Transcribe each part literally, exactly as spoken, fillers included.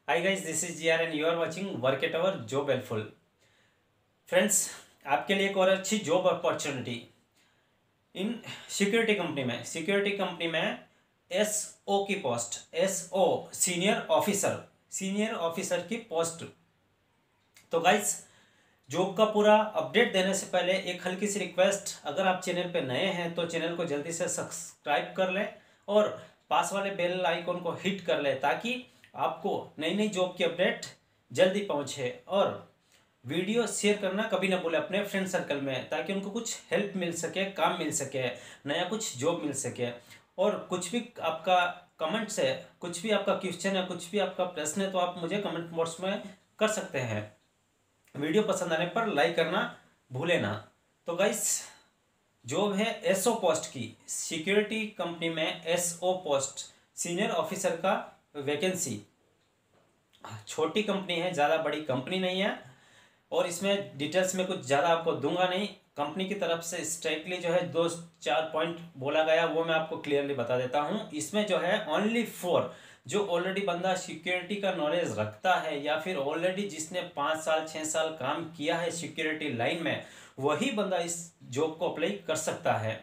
Hi guys, this is G R and you are watching Work at Our Job Helpful. Friends, आपके लिए एक और अच्छी job opportunity in security company में security company में S O की post, S O senior officer senior officer की post. तो गाइस, जॉब का पूरा अपडेट देने से पहले एक हल्की सी रिक्वेस्ट, अगर आप चैनल पे नए हैं तो चैनल को जल्दी से सब्सक्राइब कर लें और पास वाले बेल आइकन को हिट कर लें ताकि आपको नई नई जॉब की अपडेट जल्दी पहुंचे। और वीडियो शेयर करना कभी ना भूलें अपने फ्रेंड सर्कल में, ताकि उनको कुछ हेल्प मिल सके, काम मिल सके, नया कुछ जॉब मिल सके। और कुछ भी आपका कमेंट्स है, कुछ भी आपका क्वेश्चन है, कुछ भी आपका प्रश्न है तो आप मुझे कमेंट बॉक्स में कर सकते हैं। वीडियो पसंद आने पर लाइक करना भूले ना। तो गाइस, जॉब है एसओ पोस्ट की, सिक्योरिटी कंपनी में एसओ पोस्ट सीनियर ऑफिसर का वैकेंसी। छोटी कंपनी है, ज़्यादा बड़ी कंपनी नहीं है और इसमें डिटेल्स में कुछ ज़्यादा आपको दूंगा नहीं। कंपनी की तरफ से स्ट्राइकली जो है दो चार पॉइंट बोला गया, वो मैं आपको क्लियरली बता देता हूँ। इसमें जो है ओनली फॉर जो ऑलरेडी बंदा सिक्योरिटी का नॉलेज रखता है या फिर ऑलरेडी जिसने पाँच साल छः साल काम किया है सिक्योरिटी लाइन में, वही बंदा इस जॉब को अप्लाई कर सकता है।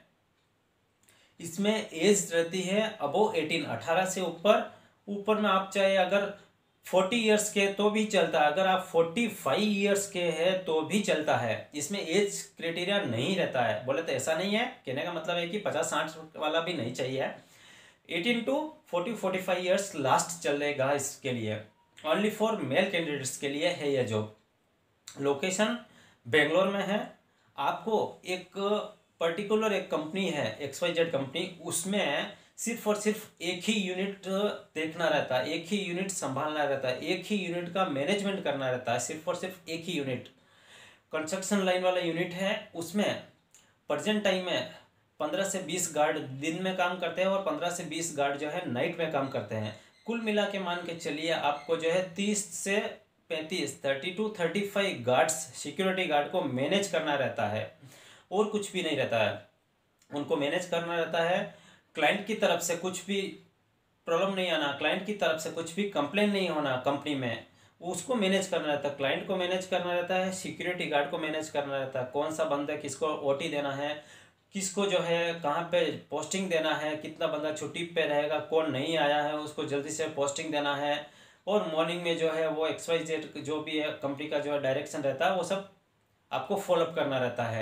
इसमें एज रहती है अबो एटीन, अठारह से ऊपर। ऊपर में आप चाहे अगर फोर्टी ईयर्स के तो भी चलता है, अगर आप फोर्टी फाइव ईयर्स के हैं तो भी चलता है। इसमें एज क्राइटेरिया नहीं रहता है। बोले तो ऐसा नहीं है, कहने का मतलब है कि पचास साठ वाला भी नहीं चाहिए। Eighteen to forty forty five years last चलेगा इसके लिए। ओनली फॉर मेल कैंडिडेट्स के लिए है यह जॉब। लोकेशन बेंगलोर में है। आपको एक पर्टिकुलर एक कंपनी है, एक्स वाई जेड कंपनी, उसमें सिर्फ और सिर्फ एक ही यूनिट देखना रहता है, एक ही यूनिट संभालना रहता है, एक ही यूनिट का मैनेजमेंट करना रहता है, सिर्फ और सिर्फ एक ही यूनिट। कंस्ट्रक्शन लाइन वाला यूनिट है। उसमें प्रेजेंट टाइम में पंद्रह से बीस गार्ड दिन में काम करते हैं और पंद्रह से बीस गार्ड जो है नाइट में काम करते हैं। कुल मिला के मान के चलिए आपको जो है तीस से पैंतीस thirty two thirty five guards, security guard को मैनेज करना रहता है और कुछ भी नहीं रहता है। उनको मैनेज करना रहता है। क्लाइंट की तरफ से कुछ भी प्रॉब्लम नहीं आना, क्लाइंट की तरफ से कुछ भी कंप्लेन नहीं होना कंपनी में, उसको मैनेज करना रहता है। क्लाइंट को मैनेज करना रहता है, सिक्योरिटी गार्ड को मैनेज करना रहता है। कौन सा बंदा किसको ओटी देना है, किसको जो है कहाँ पे पोस्टिंग देना है, कितना बंदा छुट्टी पे रहेगा, कौन नहीं आया है उसको जल्दी से पोस्टिंग देना है। और मॉर्निंग में जो है वो एक्स वाई जेड जो भी है कंपनी का जो डायरेक्शन रहता है वो सब आपको फॉलोअप करना रहता है।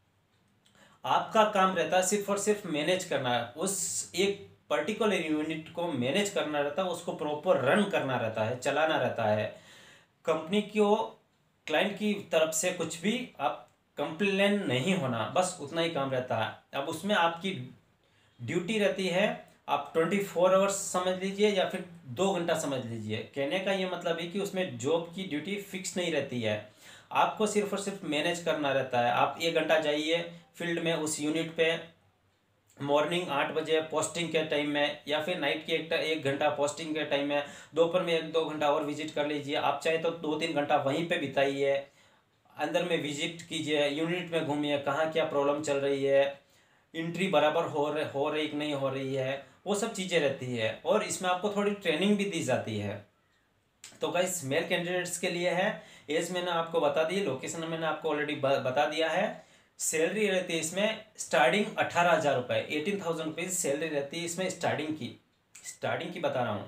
आपका काम रहता है सिर्फ और सिर्फ मैनेज करना, उस एक पर्टिकुलर यूनिट को मैनेज करना रहता है, उसको प्रॉपर रन करना रहता है, चलाना रहता है। कंपनी को क्लाइंट की तरफ से कुछ भी आप कंप्लेन नहीं होना, बस उतना ही काम रहता है। अब उसमें आपकी ड्यूटी रहती है, आप ट्वेंटी फोर आवर्स समझ लीजिए या फिर दो घंटा समझ लीजिए। कहने का ये मतलब है कि उसमें जॉब की ड्यूटी फिक्स नहीं रहती है, आपको सिर्फ और सिर्फ मैनेज करना रहता है। आप एक घंटा जाइए फील्ड में उस यूनिट पे, मॉर्निंग आठ बजे पोस्टिंग के टाइम में या फिर नाइट की एक एक घंटा पोस्टिंग के टाइम में, दोपहर में एक दो घंटा और विजिट कर लीजिए। आप चाहे तो दो तीन घंटा वहीं पे बिताइए, अंदर में विजिट कीजिए, यूनिट में घूमिए, कहाँ क्या प्रॉब्लम चल रही है, एंट्री बराबर हो रही हो रही कि नहीं हो रही है, वो सब चीज़ें रहती है। और इसमें आपको थोड़ी ट्रेनिंग भी दी जाती है। तो गाइस, मेल कैंडिडेट्स के लिए है। एज मैंने आपको बता दी, लोकेशन मैंने आपको ऑलरेडी बता दिया है। सैलरी रहती है इसमें स्टार्टिंग अठारह हज़ार रुपये, एटीन थाउजेंड रुपीज़ सैलरी रहती है इसमें स्टार्टिंग की। स्टार्टिंग की बता रहा हूँ।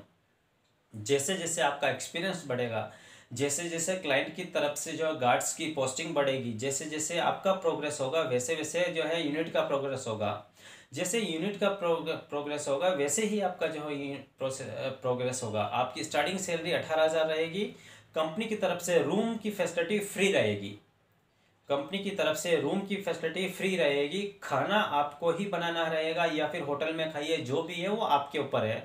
जैसे जैसे आपका एक्सपीरियंस बढ़ेगा, जैसे जैसे क्लाइंट की तरफ से जो गार्ड्स की पोस्टिंग बढ़ेगी, जैसे जैसे आपका प्रोग्रेस होगा वैसे वैसे जो है यूनिट का प्रोग्रेस होगा। जैसे यूनिट का प्रोग्रेस होगा वैसे ही आपका जो है प्रोग्रेस होगा। आपकी स्टार्टिंग सैलरी अठारह हज़ार रहेगी। कंपनी की तरफ से रूम की फैसिलिटी फ्री रहेगी। कंपनी की तरफ से रूम की फैसिलिटी फ्री रहेगी। खाना आपको ही बनाना रहेगा या फिर होटल में खाइए, जो भी है वो आपके ऊपर है।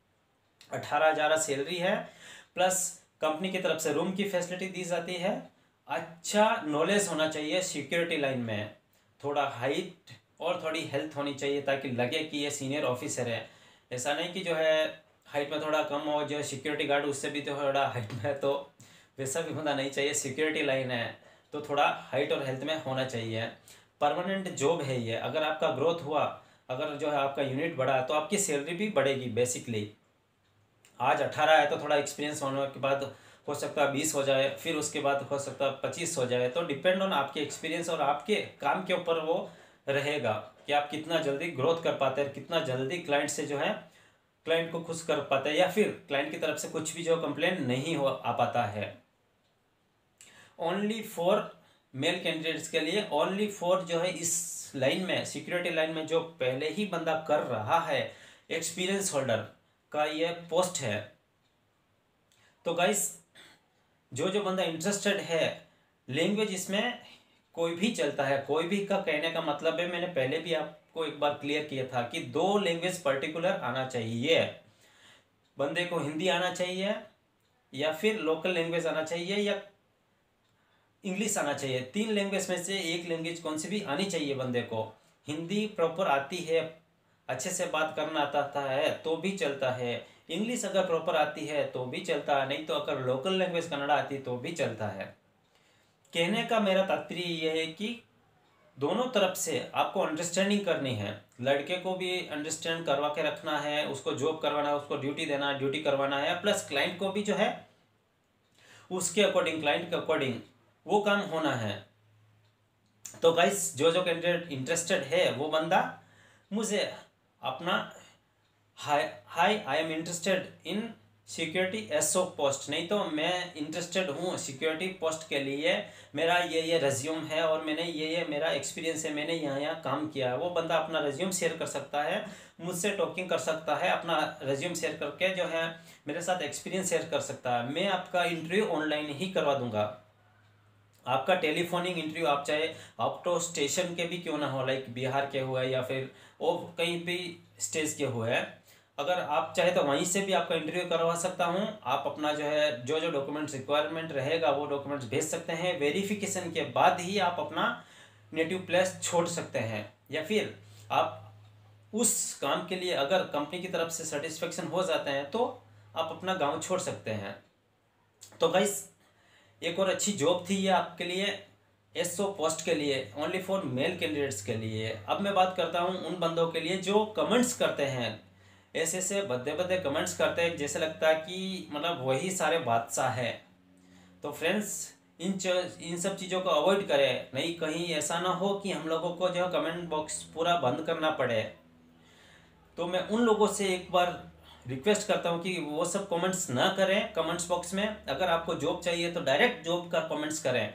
अठारह हज़ार सैलरी है, प्लस कंपनी की तरफ से रूम की फैसिलिटी दी जाती है। अच्छा नॉलेज होना चाहिए सिक्योरिटी लाइन में, थोड़ा हाइट और थोड़ी हेल्थ होनी चाहिए ताकि लगे कि ये सीनियर ऑफिसर है। ऐसा नहीं कि जो है हाइट में थोड़ा कम हो, जो सिक्योरिटी गार्ड उससे भी तो थोड़ा हाइट में है, तो वैसा भी होना नहीं चाहिए। सिक्योरिटी लाइन है तो थोड़ा हाइट और हेल्थ में होना चाहिए। परमानेंट जॉब है ये। अगर आपका ग्रोथ हुआ, अगर जो है आपका यूनिट बढ़ा तो आपकी सैलरी भी बढ़ेगी बेसिकली। आज अठारह है तो थोड़ा एक्सपीरियंस होने के बाद हो सकता है बीस हो जाए, फिर उसके बाद हो सकता है पच्चीस हो जाए। तो डिपेंड ऑन आपके एक्सपीरियंस और आपके काम के ऊपर वो रहेगा कि आप कितना जल्दी ग्रोथ कर पाते हैं, कितना जल्दी क्लाइंट से जो है क्लाइंट को खुश कर पाते हैं, या फिर क्लाइंट की तरफ से कुछ भी जो कंप्लेंट नहीं हो आ पाता है। ओनली फॉर मेल कैंडिडेट्स के लिए, ओनली फॉर जो है इस लाइन में, सिक्योरिटी लाइन में जो पहले ही बंदा कर रहा है, एक्सपीरियंस होल्डर का ये पोस्ट है। तो गाइस जो जो बंदा इंटरेस्टेड है, लैंग्वेज इसमें कोई भी चलता है। कोई भी का कहने का मतलब है, मैंने पहले भी आपको एक बार क्लियर किया था कि दो लैंग्वेज पर्टिकुलर आना चाहिए। बंदे को हिंदी आना चाहिए, या फिर लोकल लैंग्वेज आना चाहिए, या इंग्लिश आना चाहिए। तीन लैंग्वेज में से एक लैंग्वेज कौन सी भी आनी चाहिए बंदे को। हिंदी प्रॉपर आती है, अच्छे से बात करना आता है तो भी चलता है। इंग्लिश अगर प्रॉपर आती है तो भी चलता है, नहीं तो अगर लोकल लैंग्वेज कन्नड़ा आती है तो भी चलता है। कहने का मेरा तात्पर्य यह है कि दोनों तरफ से आपको अंडरस्टैंडिंग करनी है। लड़के को भी अंडरस्टैंड करवा के रखना है, उसको जॉब करवाना है, उसको ड्यूटी देना है, ड्यूटी करवाना है, प्लस क्लाइंट को भी जो है उसके अकॉर्डिंग, क्लाइंट के अकॉर्डिंग वो काम होना है। तो गाइस जो जो कैंडिडेट इंटरेस्टेड है वो बंदा मुझे अपना hi hi I am interested in security SO post, नहीं तो मैं इंटरेस्टेड हूँ सिक्योरिटी पोस्ट के लिए, मेरा ये ये रेज्यूम है और मैंने ये ये मेरा एक्सपीरियंस है, मैंने यहाँ यहाँ काम किया है। वो बंदा अपना रेज्यूम शेयर कर सकता है, मुझसे टॉकिंग कर सकता है, अपना रेज्यूम शेयर करके जो है मेरे साथ एक्सपीरियंस शेयर कर सकता है। मैं आपका इंटरव्यू ऑनलाइन ही करवा दूंगा, आपका टेलीफोनिक इंटरव्यू, आप चाहे आउट ऑफ स्टेशन के भी क्यों ना हो, लाइक बिहार के हुए या फिर और कहीं भी स्टेज के हुए, अगर आप चाहे तो वहीं से भी आपका इंटरव्यू करवा सकता हूं। आप अपना जो है जो जो डॉक्यूमेंट्स रिक्वायरमेंट रहेगा वो डॉक्यूमेंट्स भेज सकते हैं। वेरिफिकेशन के बाद ही आप अपना नेटिव प्लेस छोड़ सकते हैं, या फिर आप उस काम के लिए अगर कंपनी की तरफ से सेटिस्फेक्शन हो जाते हैं तो आप अपना गाँव छोड़ सकते हैं। तो गाइस एक और अच्छी जॉब थी ये आपके लिए, एसओ पोस्ट के लिए, ओनली फॉर मेल कैंडिडेट्स के लिए। अब मैं बात करता हूँ उन बंदों के लिए जो कमेंट्स करते हैं, ऐसे ऐसे भद्दे भद्दे कमेंट्स करते हैं जैसे लगता है कि मतलब वही सारे बादशाह है। तो फ्रेंड्स इन इन सब चीज़ों को अवॉइड करें, नहीं कहीं ऐसा ना हो कि हम लोगों को जो है कमेंट बॉक्स पूरा बंद करना पड़े। तो मैं उन लोगों से एक बार रिक्वेस्ट करता हूँ कि वो सब कमेंट्स ना करें कमेंट्स बॉक्स में। अगर आपको जॉब चाहिए तो डायरेक्ट जॉब का कमेंट्स करें,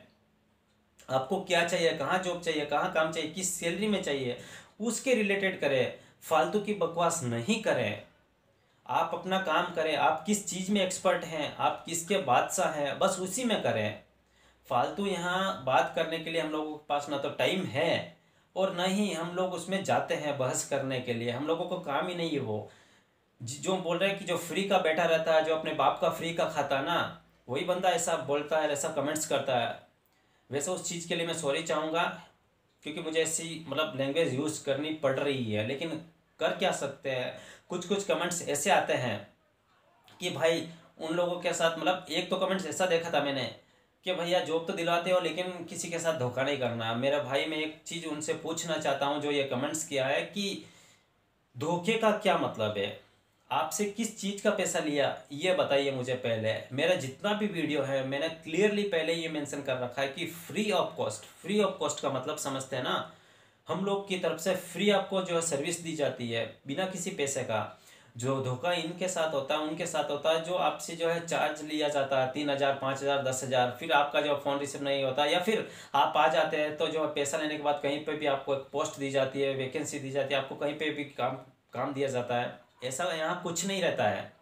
आपको क्या चाहिए, कहाँ जॉब चाहिए, कहाँ काम चाहिए, किस सैलरी में चाहिए, उसके रिलेटेड करें। फालतू की बकवास नहीं करें, आप अपना काम करें। आप किस चीज़ में एक्सपर्ट हैं, आप किसके बादशाह हैं, बस उसी में करें। फालतू यहाँ बात करने के लिए हम लोगों के पास ना तो टाइम है और ना ही हम लोग उसमें जाते हैं बहस करने के लिए। हम लोगों को काम ही नहीं है वो। जो बोल रहे हैं कि जो फ्री का बैठा रहता है, जो अपने बाप का फ्री का खाता है ना, वही बंदा ऐसा बोलता है, ऐसा कमेंट्स करता है। वैसे उस चीज़ के लिए मैं सॉरी चाहूँगा, क्योंकि मुझे ऐसी मतलब लैंग्वेज यूज़ करनी पड़ रही है, लेकिन कर क्या सकते हैं। कुछ कुछ कमेंट्स ऐसे आते हैं कि भाई उन लोगों के साथ, मतलब एक तो कमेंट्स ऐसा देखा था मैंने कि भैया जॉब तो दिलाते हो लेकिन किसी के साथ धोखा नहीं करना। मेरा भाई मैं एक चीज़ उनसे पूछना चाहता हूँ जो ये कमेंट्स किया है कि धोखे का क्या मतलब है, आपसे किस चीज़ का पैसा लिया ये बताइए मुझे पहले। मेरा जितना भी वीडियो है मैंने क्लियरली पहले ये मेंशन कर रखा है कि free of cost. Free of cost का मतलब समझते हैं ना, हम लोग की तरफ से फ्री आपको जो है सर्विस दी जाती है बिना किसी पैसे का। जो धोखा इनके साथ होता है उनके साथ होता है, जो आपसे जो है चार्ज लिया जाता है तीन हज़ार पाँच हज़ार दस हज़ार, फिर आपका जो फ़ोन रिसीव नहीं होता, या फिर आप आ जाते हैं तो जो पैसा लेने के बाद कहीं पे भी आपको एक पोस्ट दी जाती है, वैकेंसी दी जाती है, आपको कहीं पे भी काम काम दिया जाता है। ऐसा यहाँ कुछ नहीं रहता है।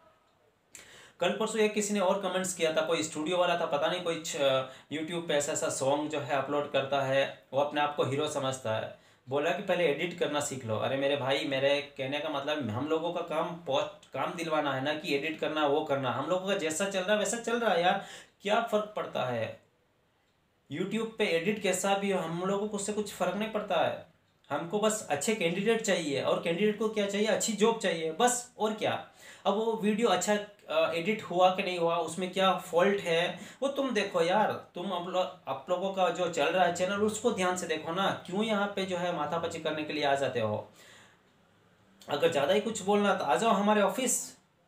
कल परसों एक किसी ने और कमेंट्स किया था, कोई स्टूडियो वाला था, पता नहीं कोई यूट्यूब पे ऐसा ऐसा सॉन्ग जो है अपलोड करता है, वो अपने आप को हीरो समझता है, बोला कि पहले एडिट करना सीख लो। अरे मेरे भाई, मेरे कहने का मतलब हम लोगों का काम पोस्ट काम दिलवाना है ना कि एडिट करना वो करना। हम लोगों का जैसा चल रहा है वैसा चल रहा है यार, क्या फ़र्क पड़ता है। यूट्यूब पे एडिट कैसा भी हो हम लोगों को उससे कुछ फ़र्क नहीं पड़ता है। हमको बस अच्छे कैंडिडेट चाहिए, और कैंडिडेट को क्या चाहिए, अच्छी जॉब चाहिए, बस। और क्या। अब वो वीडियो अच्छा एडिट हुआ कि नहीं हुआ, उसमें क्या फॉल्ट है वो तुम देखो यार। तुम अब लो, आप लोगों का जो चल रहा है चैनल उसको ध्यान से देखो ना, क्यों यहाँ पे जो है माथापच्ची करने के लिए आ जाते हो। अगर ज़्यादा ही कुछ बोलना तो आ जाओ हमारे ऑफिस,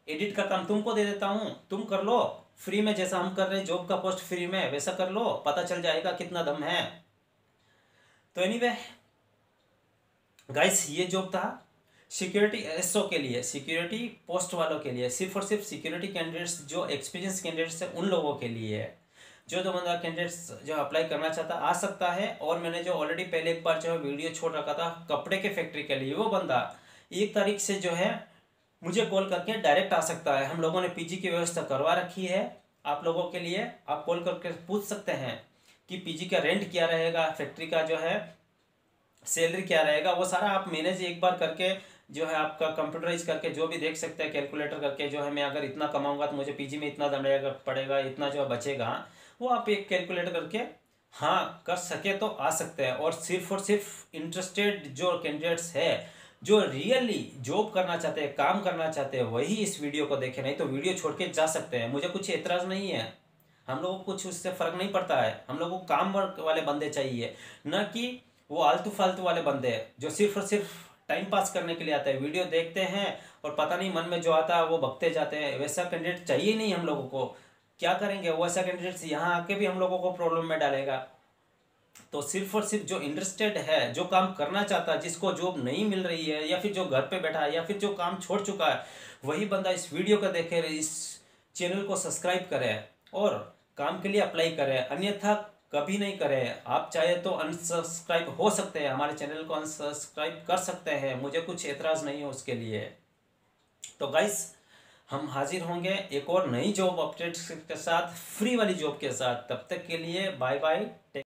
एडिट का काम तुमको दे देता हूँ, तुम कर लो फ्री में, जैसा हम कर रहे हैं जॉब का पोस्ट फ्री में, वैसा कर लो, पता चल जाएगा कितना दम है। तो एनीवे गाइस, ये जॉब था सिक्योरिटी एसओ के लिए, सिक्योरिटी पोस्ट वालों के लिए, सिर्फ और सिर्फ सिक्योरिटी कैंडिडेट्स जो एक्सपीरियंस कैंडिडेट्स है उन लोगों के लिए है। जो दो बंदा कैंडिडेट्स जो अप्लाई करना चाहता आ सकता है। और मैंने जो ऑलरेडी पहले एक बार जो है वीडियो छोड़ रखा था कपड़े के फैक्ट्री के लिए, वो बंदा एक तारीख से जो है मुझे कॉल करके डायरेक्ट आ सकता है। हम लोगों ने पीजी की व्यवस्था करवा रखी है आप लोगों के लिए। आप कॉल करके पूछ सकते हैं कि पीजी का रेंट क्या रहेगा, फैक्ट्री का जो है सैलरी क्या रहेगा, वो सारा आप मैनेज एक बार करके जो है आपका कंप्यूटराइज करके जो भी देख सकते हैं, कैलकुलेटर करके जो है मैं अगर इतना कमाऊंगा तो मुझे पीजी में इतना दंडेगा पड़ेगा, इतना जो बचेगा, वो आप एक कैलकुलेटर करके हाँ कर सके तो आ सकते हैं। और सिर्फ और सिर्फ इंटरेस्टेड जो कैंडिडेट्स है जो रियली जॉब करना चाहते हैं, काम करना चाहते हैं, वही इस वीडियो को देखें, नहीं तो वीडियो छोड़ के जा सकते हैं। मुझे कुछ एतराज़ नहीं है, हम लोगों को कुछ उससे फ़र्क नहीं पड़ता है। हम लोगों को काम वाले बंदे चाहिए, न कि वो आलतू फालतू वाले बंदे जो सिर्फ और सिर्फ टाइम पास करने के लिए आते हैं, वीडियो देखते हैं और पता नहीं मन में जो आता है वो बकते जाते हैं। वैसा कैंडिडेट चाहिए नहीं हम लोगों को। क्या करेंगे वैसा कैंडिडेट यहाँ आके भी हम लोगों को प्रॉब्लम में डालेगा। तो सिर्फ और सिर्फ जो इंटरेस्टेड है, जो काम करना चाहता है, जिसको जॉब नहीं मिल रही है या फिर जो घर पे बैठा है या फिर जो काम छोड़ चुका है, वही बंदा इस वीडियो को देखे, इस चैनल को सब्सक्राइब करे और काम के लिए अप्लाई करे। अन्यथा कभी नहीं करें। आप चाहे तो अनसब्सक्राइब हो सकते हैं, हमारे चैनल को अनसब्सक्राइब कर सकते हैं, मुझे कुछ एतराज़ नहीं है उसके लिए। तो गाइस, हम हाजिर होंगे एक और नई जॉब अपडेट्स के साथ, फ्री वाली जॉब के साथ। तब तक के लिए बाय बाय।